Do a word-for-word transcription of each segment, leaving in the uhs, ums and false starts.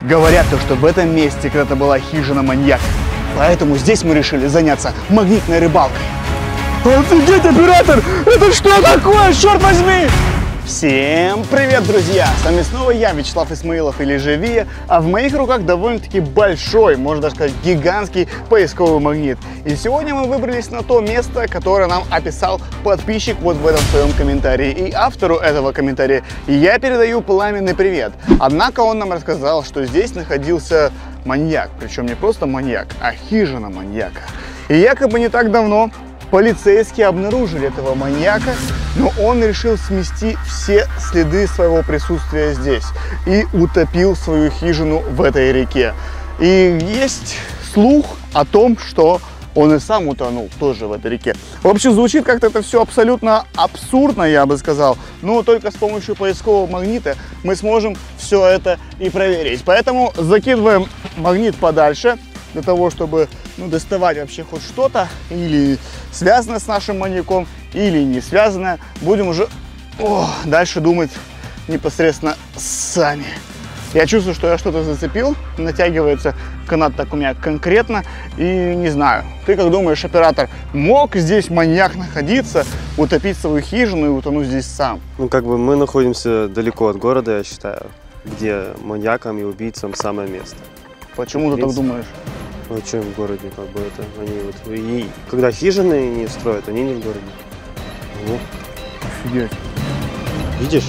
Говорят то, что в этом месте когда-то была хижина маньяка. Поэтому здесь мы решили заняться магнитной рыбалкой. Офигеть, оператор! Это что такое, черт возьми? Всем привет, друзья! С вами снова я, Вячеслав Исмаилов или же Вия, а в моих руках довольно-таки большой, можно даже сказать гигантский поисковый магнит. И сегодня мы выбрались на то место, которое нам описал подписчик вот в этом своем комментарии. И автору этого комментария я передаю пламенный привет. Однако он нам рассказал, что здесь находился маньяк, причем не просто маньяк, а хижина маньяка. И якобы не так давно полицейские обнаружили этого маньяка, но он решил смести все следы своего присутствия здесь и утопил свою хижину в этой реке. И есть слух о том, что он и сам утонул тоже в этой реке. В общем, звучит как-то это все абсолютно абсурдно, я бы сказал, но только с помощью поискового магнита мы сможем все это и проверить. Поэтому закидываем магнит подальше, для того, чтобы ну, доставать вообще хоть что-то, или связанное с нашим маньяком, или не связанное. Будем уже о, дальше думать непосредственно сами. Я чувствую, что я что-то зацепил, натягивается канат так у меня конкретно, и не знаю. Ты как думаешь, оператор, мог здесь маньяк находиться, утопить свою хижину и утонуть здесь сам? Ну, как бы мы находимся далеко от города, я считаю, где маньякам и убийцам самое место. Почему ты так думаешь? Ну, а что им в городе, как бы это, они вот, и, когда хижины не строят, они не в городе. Ну. Офигеть. Видишь?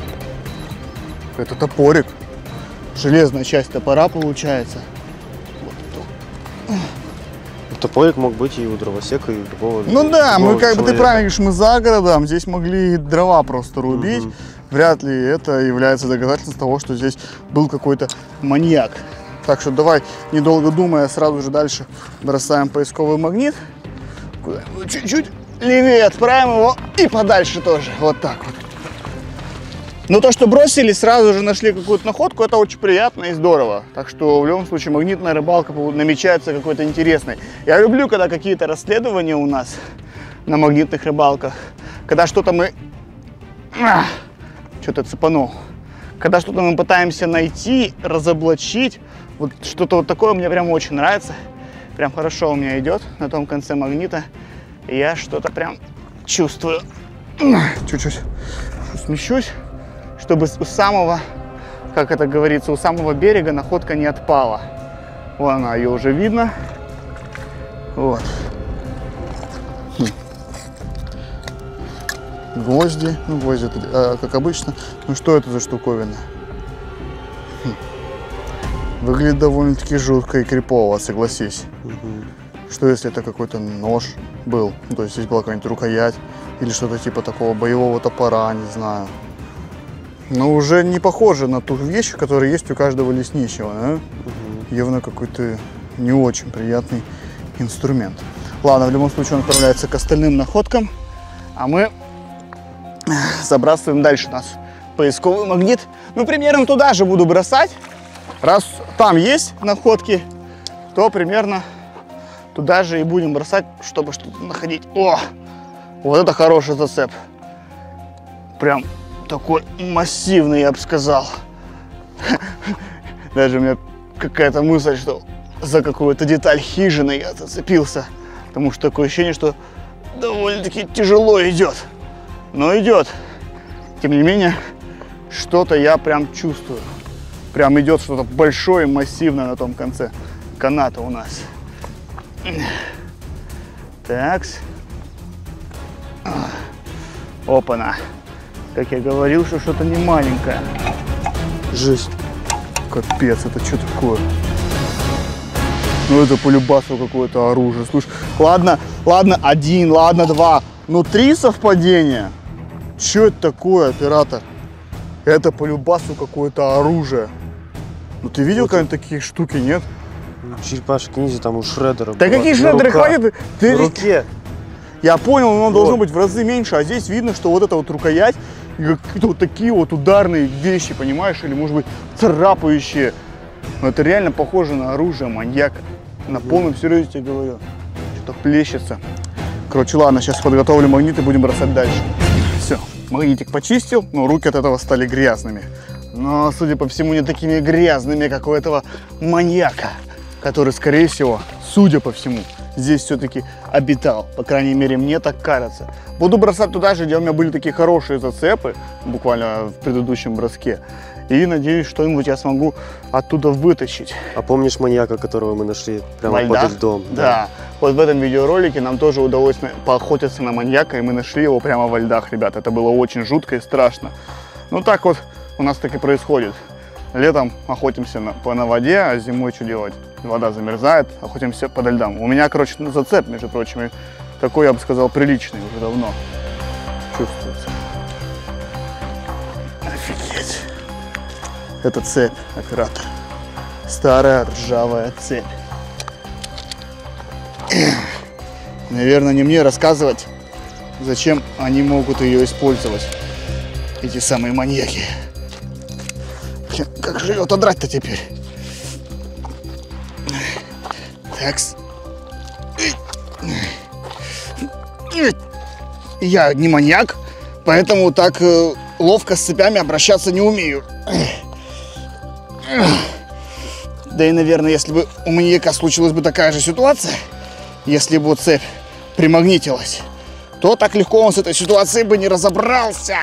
Это топорик. Железная часть топора получается. Вот. Топорик мог быть и у дровосека, и у другого. Ну да, мы как человека. бы, ты правильно говоришь, мы за городом, здесь могли дрова просто рубить. Угу. Вряд ли это является доказательством того, что здесь был какой-то маньяк. Так что давай, недолго думая, сразу же дальше бросаем поисковый магнит. Куда-нибудь чуть-чуть левее отправим его и подальше тоже. Вот так вот. Но то, что бросили, сразу же нашли какую-то находку, это очень приятно и здорово. Так что в любом случае магнитная рыбалка намечается какой-то интересной. Я люблю, когда какие-то расследования у нас на магнитных рыбалках. Когда что-то мы... Что-то цепанул. Когда что-то мы пытаемся найти, разоблачить. Вот что-то вот такое мне прям очень нравится. Прям хорошо у меня идет на том конце магнита. И я что-то прям чувствую. Чуть-чуть смещусь, чтобы у самого, как это говорится, у самого берега находка не отпала. Вон она, ее уже видно. Вот. Гвозди. Ну, гвозди, это, как обычно. Ну, что это за штуковина? Выглядит довольно-таки жутко и крипово, согласись. Угу. Что если это какой-то нож был? Ну, то есть здесь была какая-нибудь рукоять или что-то типа такого боевого топора, не знаю. Но уже не похоже на ту вещь, которая есть у каждого лесничего. Да? Угу. Явно какой-то не очень приятный инструмент. Ладно, в любом случае он отправляется к остальным находкам, а мы забрасываем дальше нас поисковый магнит. Ну, примерно туда же буду бросать. Раз там есть находки, то примерно туда же и будем бросать, чтобы что-то находить. О, вот это хороший зацеп. Прям такой массивный, я бы сказал. Даже у меня какая-то мысль, что за какую-то деталь хижины я зацепился. Потому что такое ощущение, что довольно-таки тяжело идет. Но идет. Тем не менее, что-то я прям чувствую. Прям идет что-то большое, массивное на том конце каната у нас. Такс. Опа-на. Как я говорил, что что-то не маленькое. Жесть. Капец, это что такое? Ну это по любасу какое-то оружие. Слушай, ладно, ладно, один, ладно, два. Но три совпадения. Что это такое, оператор? Это по любасу какое-то оружие. Ну ты видел, вот когда такие штуки, нет? Черепашки ниндзя, там у Шреддера. Да какие Шреддеры, хватит? Ты... В руке. Я понял, но вот. Должно быть в разы меньше, а здесь видно, что вот эта вот рукоять, и какие-то вот такие вот ударные вещи, понимаешь, или может быть царапающие. Но это реально похоже на оружие маньяка. На полном серьезе тебе говорю. Что-то плещется. Короче, ладно, сейчас подготовлю магнит и будем бросать дальше. Все, магнитик почистил, но руки от этого стали грязными. но, судя по всему, не такими грязными, как у этого маньяка, который, скорее всего, судя по всему, здесь все-таки обитал. По крайней мере, мне так кажется. Буду бросать туда же, где у меня были такие хорошие зацепы, буквально в предыдущем броске. И надеюсь, что-нибудь я смогу оттуда вытащить. А помнишь маньяка, которого мы нашли прямо под льдом? Да. да. Вот в этом видеоролике нам тоже удалось поохотиться на маньяка, и мы нашли его прямо во льдах, ребят. Это было очень жутко и страшно. Ну так вот у нас так и происходит. Летом охотимся на, по, на воде, а зимой что делать? Вода замерзает, охотимся под льдам. У меня, короче, зацеп, между прочим, и такой, я бы сказал, приличный уже давно чувствуется. Офигеть. Это цепь, оператор. Старая ржавая цепь. Наверное, не мне рассказывать, зачем они могут ее использовать, эти самые маньяки. Блин, как же ее отодрать-то теперь? Такс. Я не маньяк, поэтому так э, ловко с цепями обращаться не умею. Да и, наверное, если бы у маньяка случилась бы такая же ситуация, если бы цепь примагнитилась, то так легко он с этой ситуацией бы не разобрался.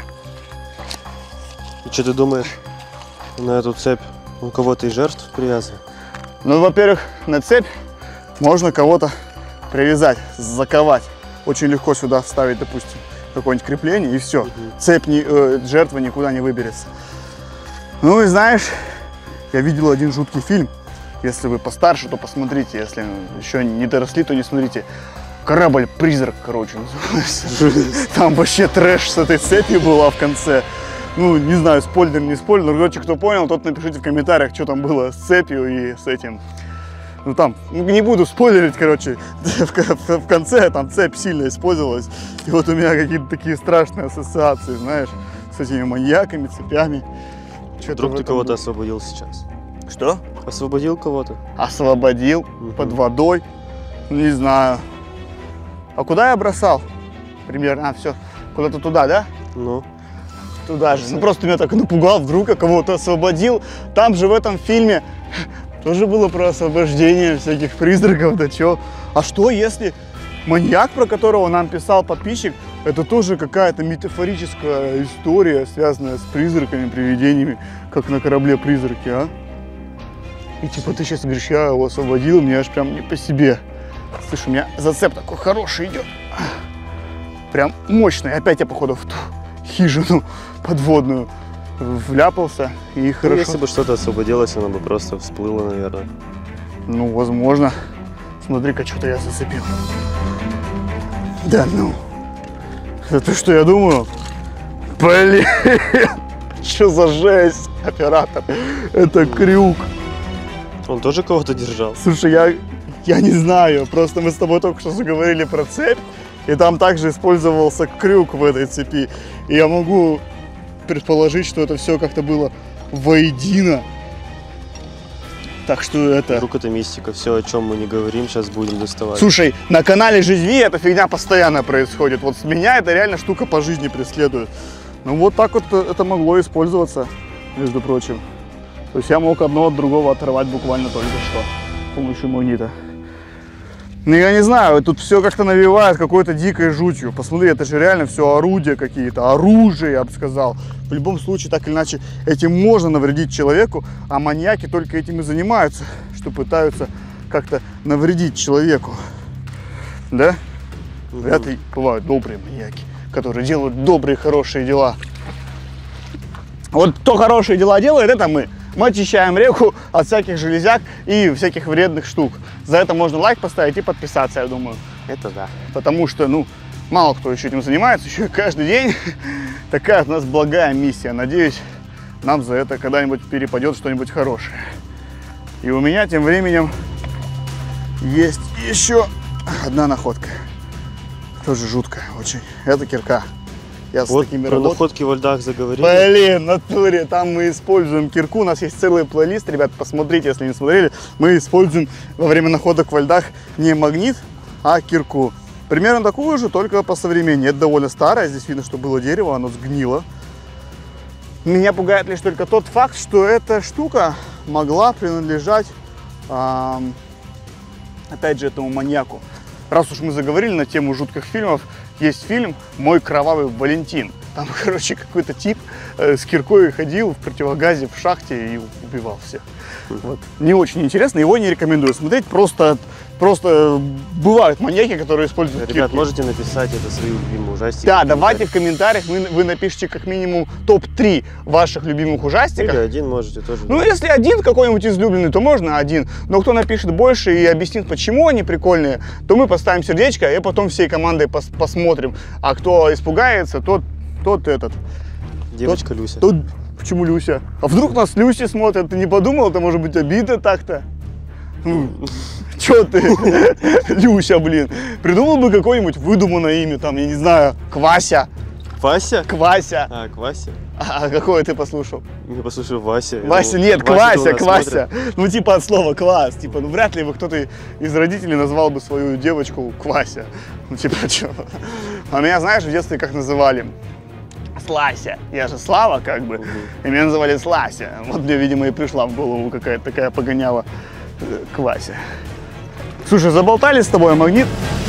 И что ты думаешь, на эту цепь у кого-то из жертв привязан? Ну, во-первых, на цепь можно кого-то привязать, заковать. Очень легко сюда вставить, допустим, какое-нибудь крепление, и все. Угу. Цепь, не, э, жертва никуда не выберется. Ну и знаешь, я видел один жуткий фильм. Если вы постарше, то посмотрите. Если еще не доросли, то не смотрите. «Корабль-призрак», короче, называется. Там вообще трэш с этой цепью была в конце. Ну, не знаю, спойлер, не спойлер. Короче, кто понял, тот напишите в комментариях, что там было с цепью и с этим. Ну, там, не буду спойлерить, короче. В конце там цепь сильно использовалась. И вот у меня какие-то такие страшные ассоциации, знаешь, с этими маньяками, цепями. Вдруг ты кого-то освободил сейчас? Что? Освободил кого-то? Освободил, угу. Под водой. Не знаю. А куда я бросал? Примерно, а, все, куда-то туда, да? Ну. Туда же. Ну, просто меня так напугал, вдруг я кого-то освободил. Там же в этом фильме тоже было про освобождение всяких призраков, да чё. А что, если маньяк, про которого нам писал подписчик, это тоже какая-то метафорическая история, связанная с призраками, привидениями, как на корабле призраки, а? И типа ты сейчас говоришь, я его освободил, мне аж прям не по себе. Слышь, у меня зацеп такой хороший идет. Прям мощный. Опять я, походу, в ту хижину подводную вляпался. И хорошо. Ну, если бы что-то освободилось, оно бы просто всплыло, наверное. Ну, возможно. Смотри-ка, что-то я зацепил. Да ну. Это что я думаю? Блин. Что за жесть, оператор? Это крюк. Он тоже кого-то держал? Слушай, я, я не знаю. Просто мы с тобой только что заговорили про цепь. И там также использовался крюк в этой цепи. И я могу предположить, что это все как-то было воедино. Так что это... Вдруг это мистика. Все, о чем мы не говорим, сейчас будем доставать. Слушай, на канале Жизви эта фигня постоянно происходит. Вот с меня это реально штука по жизни преследует. Ну вот так вот это могло использоваться, между прочим. То есть я мог одно от другого оторвать буквально только что с помощью магнита. Ну я не знаю, тут все как-то навевает какой-то дикой жутью. Посмотри, это же реально все орудия какие-то, оружие, я бы сказал. В любом случае, так или иначе, этим можно навредить человеку, а маньяки только этим и занимаются, что пытаются как-то навредить человеку. Да? Угу. Вряд ли бывают добрые маньяки, которые делают добрые, хорошие дела. Вот кто хорошие дела делает, это мы. Мы очищаем реку от всяких железяк и всяких вредных штук. За это можно лайк поставить и подписаться, я думаю. Это да. Потому что, ну, мало кто еще этим занимается, еще каждый день. Такая у нас благая миссия. Надеюсь, нам за это когда-нибудь перепадет что-нибудь хорошее. И у меня тем временем есть еще одна находка. Тоже жуткая очень. Это кирка. Я вот с такими про работ... находки во льдах заговорили. Блин, в натуре, там мы используем кирку. У нас есть целый плейлист, ребят, посмотрите, если не смотрели. Мы используем во время находок во льдах не магнит, а кирку. Примерно такую же, только по современнее. Это довольно старое. Здесь видно, что было дерево, оно сгнило. Меня пугает лишь только тот факт, что эта штука могла принадлежать, эм, опять же, этому маньяку. Раз уж мы заговорили на тему жутких фильмов, есть фильм «Мой кровавый Валентин». Там, короче, какой-то тип э, с киркой ходил в противогазе в шахте и убивал всех. Вот. Не очень интересно, его не рекомендую смотреть. Просто, просто бывают маньяки, которые используют кирки. Ребят, можете написать это свои любимые ужастики? Да, давайте в комментариях вы, вы напишите как минимум топ три ваших любимых ужастиков. Или один можете тоже. Ну, если один какой-нибудь излюбленный, то можно один. Но кто напишет больше и объяснит, почему они прикольные, то мы поставим сердечко и потом всей командой пос посмотрим. А кто испугается, тот, тот этот. Девочка тот, Люся. Тот, почему Люся? А вдруг нас Люси смотрят? Ты не подумал? Это может быть обидно так-то? Ну, чё ты, Люся, блин. Придумал бы какое-нибудь выдуманное имя, там, я не знаю, Квася. Вася? Квася. А, Квася? А какое ты послушал? Я послушал Вася. Вася, ну, нет, Вася Квася, Квася. Ну, типа от слова класс. Типа, ну, вряд ли бы кто-то из родителей назвал бы свою девочку Квася. Ну, типа, чё? А меня, знаешь, в детстве как называли? Слася. Я же Слава, как бы. И меня называли Слася. Вот мне, видимо, и пришла в голову какая-то такая погоняла Квася. Слушай, заболтали с тобой, Магнит?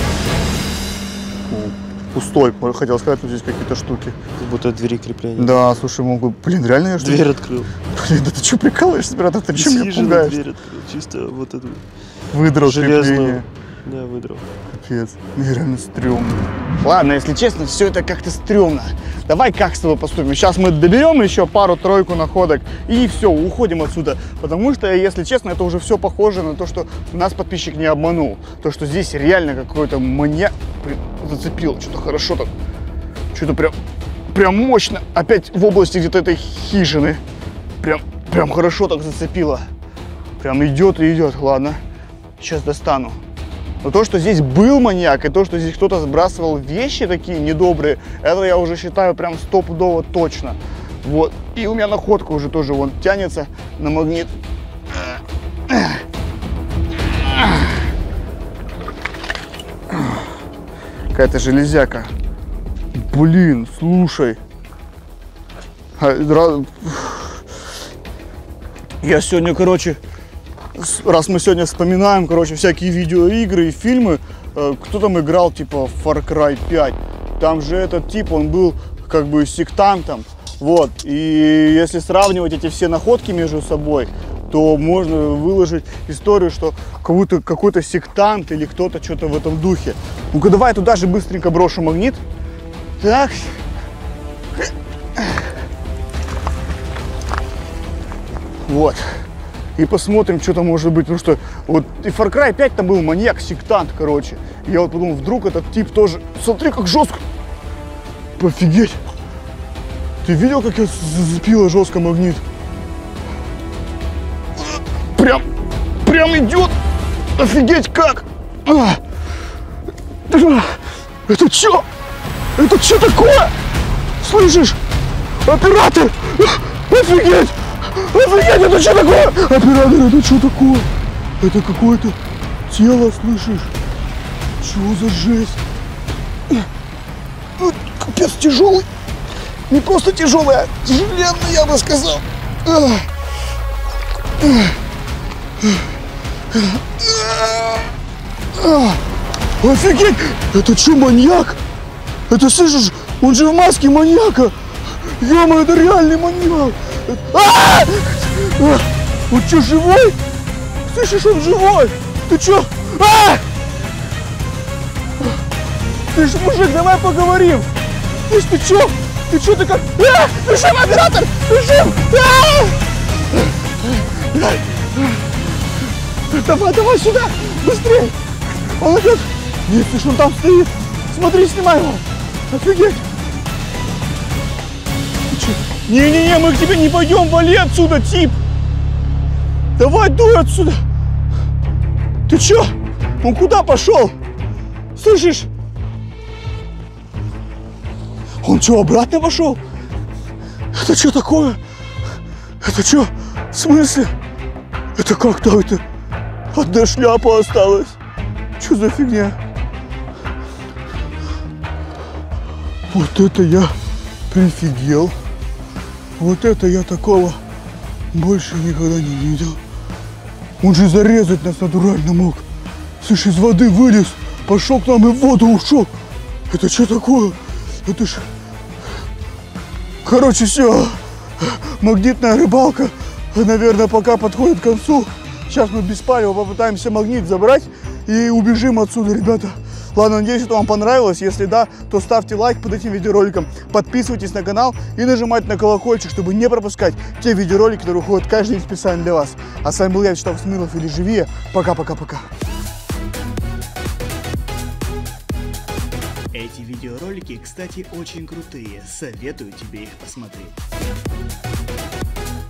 Пустой, хотел сказать, тут здесь какие-то штуки. Как будто двери крепления. Да, слушай, могу... Блин, реально я что? Дверь открыл. Блин, да ты что прикалываешься, брат? Ты чем меня пугаешь? Дверь открыл. Чисто вот эту... Выдрал железную. крепление. Да, выдрал. Капец, мне реально стрёмно. Ладно, если честно, все это как-то стрёмно. Давай как с тобой поступим? Сейчас мы доберем еще пару-тройку находок и все, уходим отсюда. Потому что, если честно, это уже все похоже на то, что нас подписчик не обманул. То, что здесь реально какой-то маньяк зацепил. Что-то хорошо так. Что-то прям, прям мощно. Опять в области где-то этой хижины. Прям, прям хорошо так зацепило. Прям идет и идет. Ладно, сейчас достану. Но то, что здесь был маньяк, и то, что здесь кто-то сбрасывал вещи такие недобрые, это я уже считаю прям стопудово точно. Вот. И у меня находка уже тоже вон тянется на Магнит. Какая-то железяка. Блин, слушай. Я сегодня, короче... Раз мы сегодня вспоминаем, короче, всякие видеоигры и фильмы, э, кто там играл, типа, Far Cry пять, там же этот тип, он был, как бы, сектантом, вот, и если сравнивать эти все находки между собой, то можно выложить историю, что какой-то какой-то сектант или кто-то что-то в этом духе. Ну-ка, давай туда же быстренько брошу Магнит. Так. Вот. И посмотрим, что там может быть. Потому что вот и Far Cry пять там был маньяк-сектант, короче. И я вот подумал, вдруг этот тип тоже... Смотри, как жестко. Офигеть. Ты видел, как я зацепила жестко Магнит? Прям, прям идет. Офигеть, как. А. Это что? Это что такое? Слышишь? Оператор! Офигеть! Офигеть, это что такое? Оператор, это что такое? Это какое-то тело, слышишь? Чего за жесть? Капец, тяжелый. Не просто тяжелый, а тяжеленный, я бы сказал. Офигеть! Это что, маньяк? Это, слышишь, он же в маске маньяка. Ё-моё, это реальный маньяк. А! Он что, живой? Слышишь, он живой? Ты что? А! Ты ж мужик, давай поговорим. Слышь, ты что? Ты что, ты как? А! Бежим, оператор! Бежим! А! Давай, давай сюда! Быстрее! Он идет! Нет, слышь, он там стоит! Смотри, снимай его! Офигеть! Не-не-не, мы к тебе не пойдем, вали отсюда, тип! Давай, дуй отсюда! Ты чё? Он куда пошел? Слышишь? Он что, обратно пошел? Это что такое? Это что? В смысле? Это как-то это... Одна шляпа осталась. Что за фигня? Вот это я прифигел. Вот это я такого больше никогда не видел. Он же зарезать нас натурально мог. Слышь, из воды вылез, пошел к нам и в воду ушел. Это что такое? Это ж... Короче, все. Магнитная рыбалка, наверное, пока подходит к концу. Сейчас мы без палева попытаемся магнит забрать и убежим отсюда, ребята. Ладно, надеюсь, это вам понравилось. Если да, то ставьте лайк под этим видеороликом, подписывайтесь на канал и нажимайте на колокольчик, чтобы не пропускать те видеоролики, которые выходят каждый день специально для вас. А с вами был я, Вячеслав Смилов, или Живее. Пока-пока-пока. Эти видеоролики, кстати, очень крутые. Советую тебе их посмотреть.